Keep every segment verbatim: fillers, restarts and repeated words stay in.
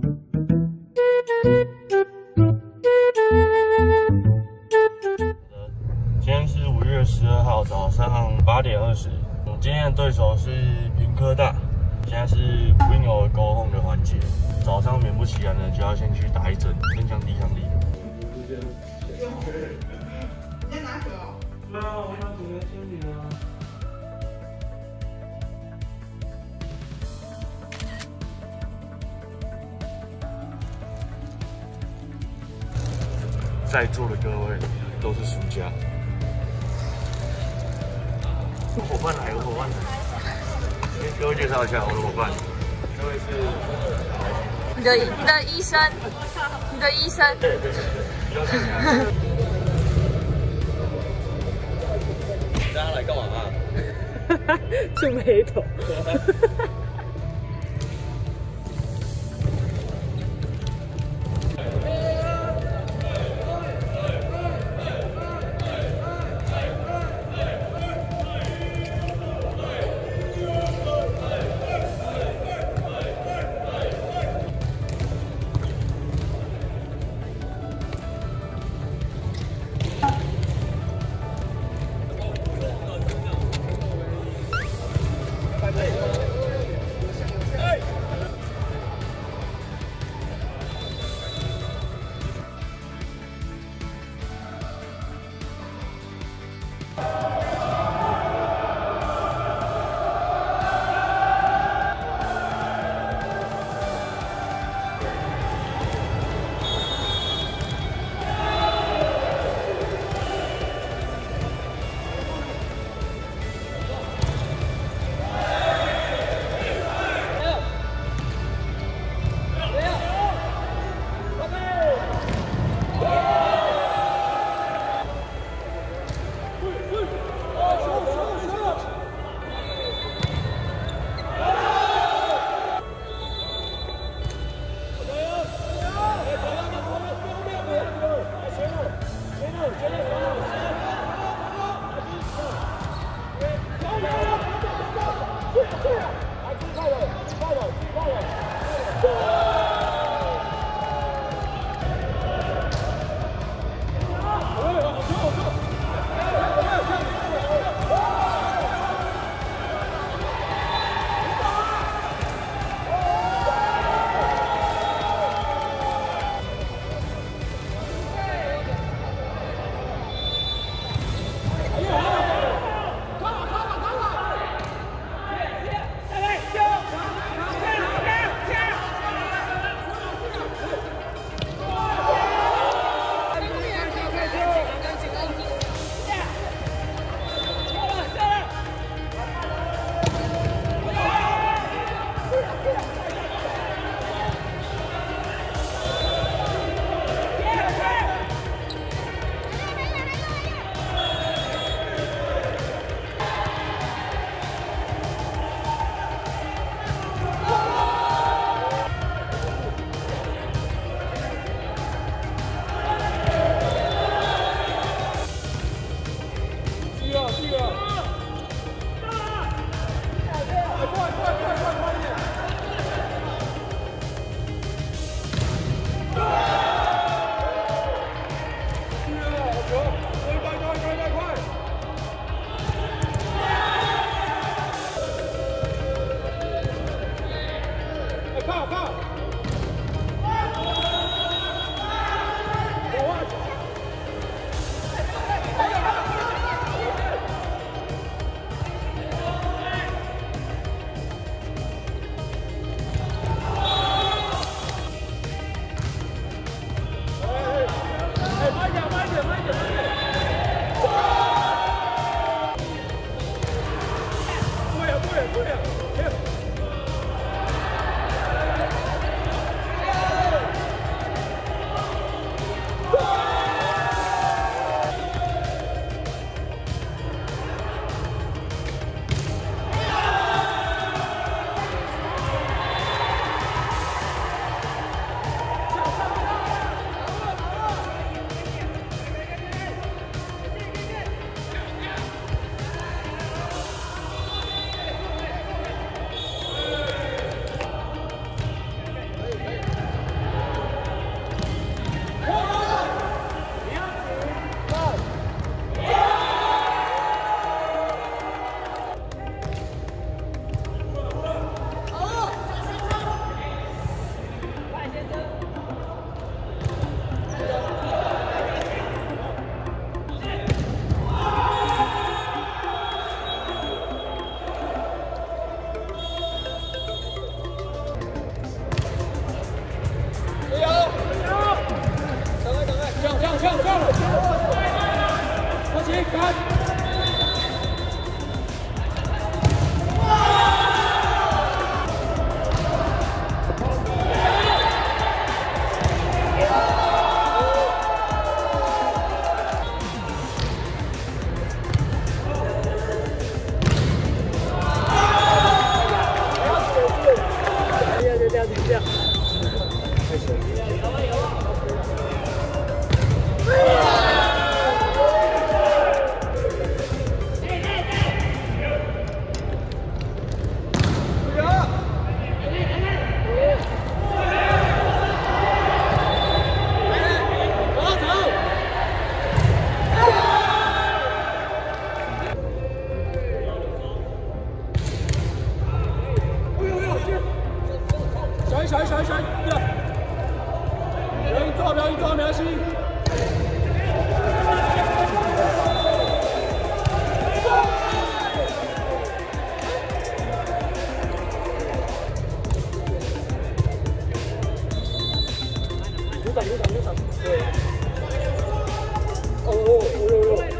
今天是五月十二号早上八点二十，我今天的对手是屏科大，现在是 Win 沟通的环节。早上勉不其然的就要先去打一针，增强抵抗力。 你在拿球？ 对啊，我拿主人签名啊。 在座的各位都是输家。伙伴来，有伙伴来，先各位介绍一下我的伙伴。这位是你的你的医生，你的医生。 对对对，比较近来。大家来干嘛啊？ 蹙眉头。 小一小一小一，对了，不要硬抓，不要硬抓，没关系。鼓掌鼓掌鼓掌，对。哦哦哦哦哦。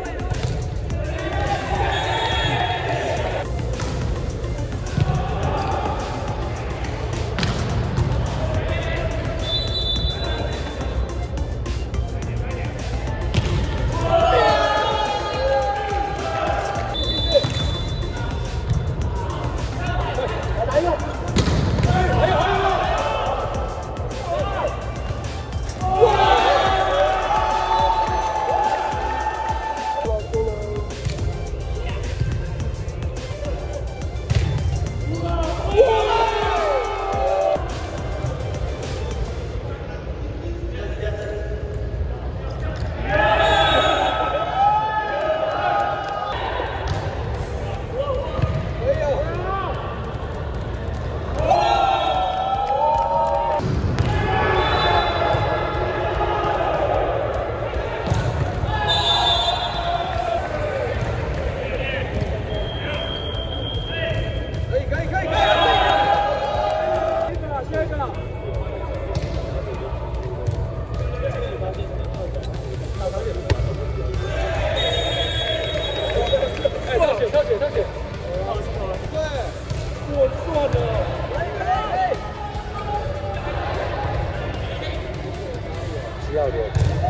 要的。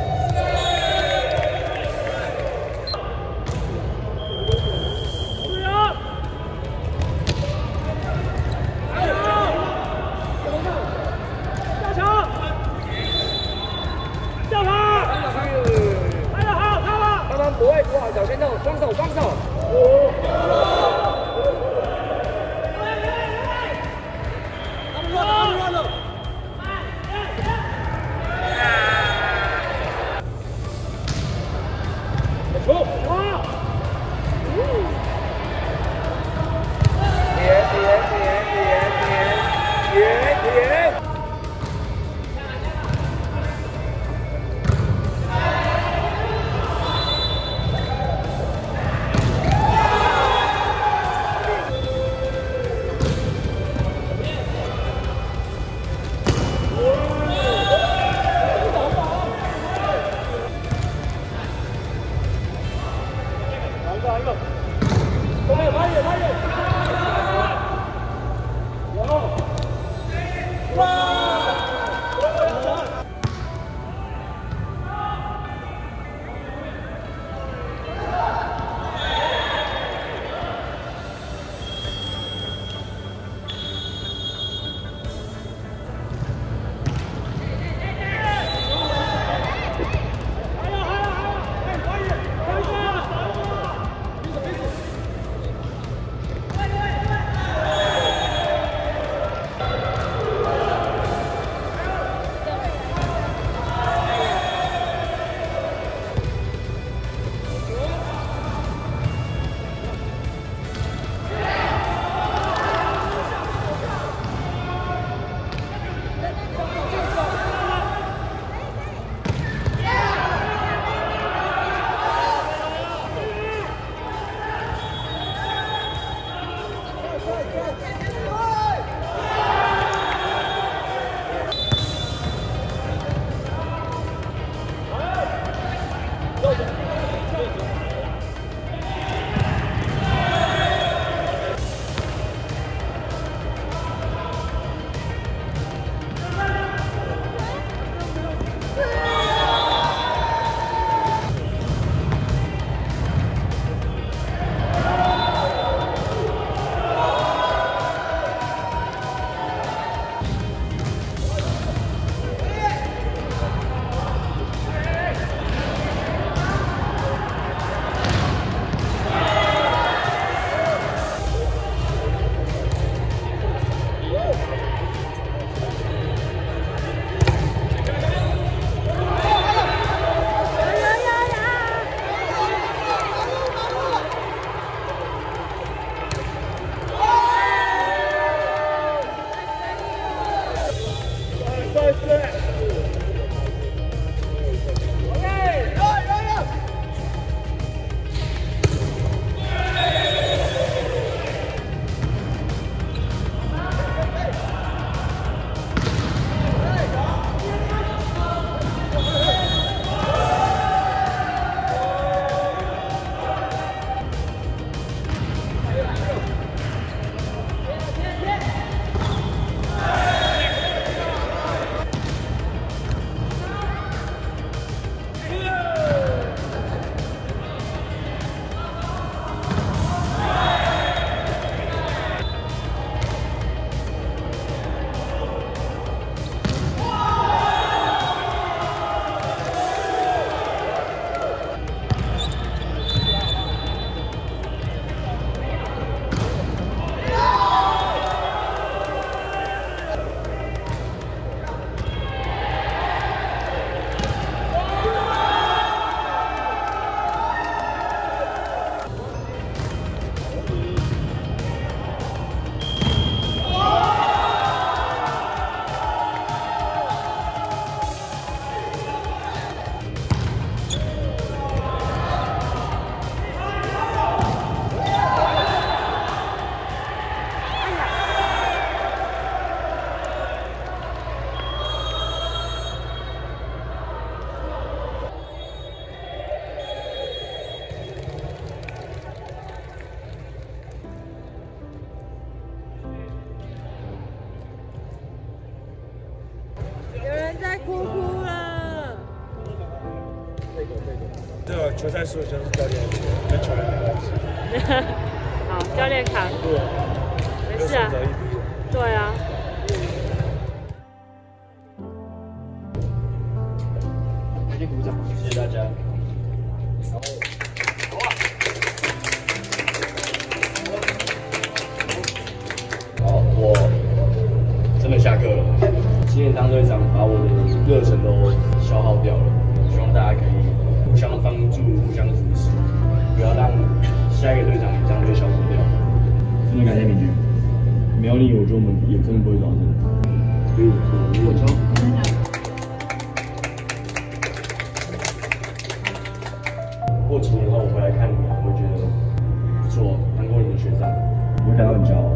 对啊！加油！下场！叫他！拍得好，他了！他们不会不好，小心动，双手双手。他们乱了，他们乱了。 有球赛输的就是教练跟球员没关系。 好，教练扛。 对， 没事啊。对啊。 先鼓掌，谢谢大家。然后，好，我真的下课了。今年当队长，把我的热忱都消耗掉了。希望大家可以互相帮助、互相扶持，不要让下一个队长这样被消磨掉。真的感谢明君，没有你，我觉得我们也真的不会到这里。所以，我教。过几年后我回来看你们，我会觉得不错，当过你的学长，我会感到很骄傲。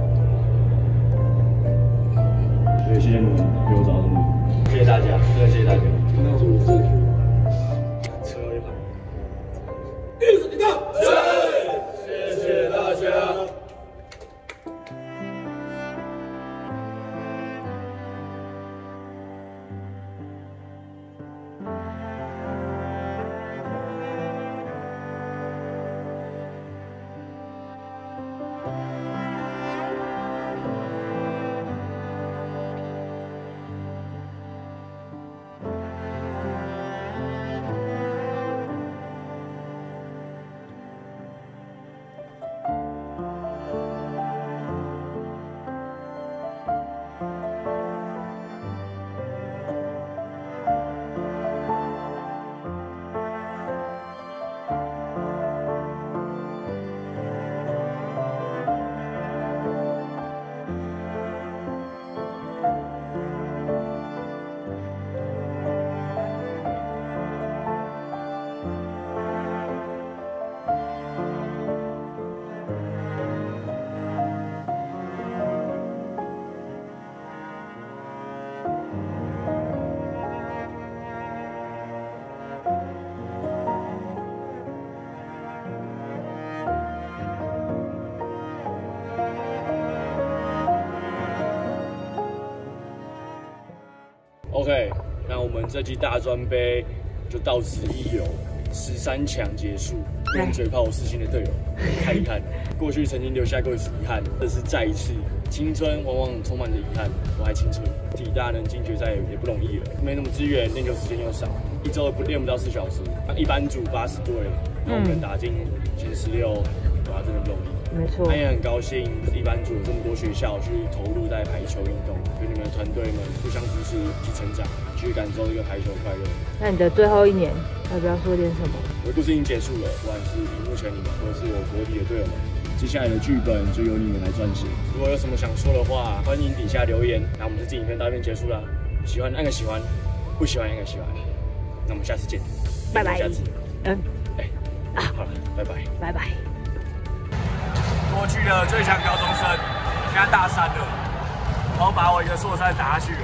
所以谢谢你们给我找到这里，谢谢大家，真的谢谢大家。那是我自己。车一排。一直到，谢谢大家。OK， 那我们这季大专杯就到此一游，十三强结束。用嘴炮我四星的队友看一看，过去曾经留下过一次遗憾，这是再一次。青春往往充满着遗憾，我还青春。体大能进决赛也不容易了，没什么资源，练球时间又少，一周不练不到四小时。一班组八十队，那我们打进前十六，哇，真的不容易。 没错， 他也很高兴，一班组有这么多学校去投入在排球运动，跟你们团队们互相扶持，一起成长，去感受这个排球快乐。 那你的最后一年，要不要说点什么？ 我的故事已经结束了，不管是荧幕前你们，或者是我国体的队友们，接下来的剧本就由你们来撰写。如果有什么想说的话，欢迎底下留言。那我们这支影片到这边结束了，喜欢按个喜欢，不喜欢按个喜欢。那我们下次见， 拜拜。 下次， 嗯， 哎，啊，好了，拜拜， 拜拜。 过去的最强高中生，现在大三了，然后把我一个硕三打下去了。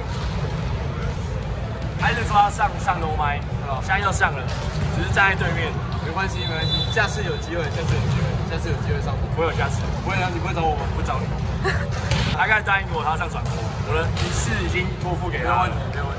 开始说要上上楼麦，现在又上了，只是站在对面， 没关系没关系，下次有机会，下次有机会，下次有机会上。 不会有下次， 不会啊，你不会找我，我不找你。 他刚才答应我他要上转播，我的仪式已经托付给他了。 没问题，没问题。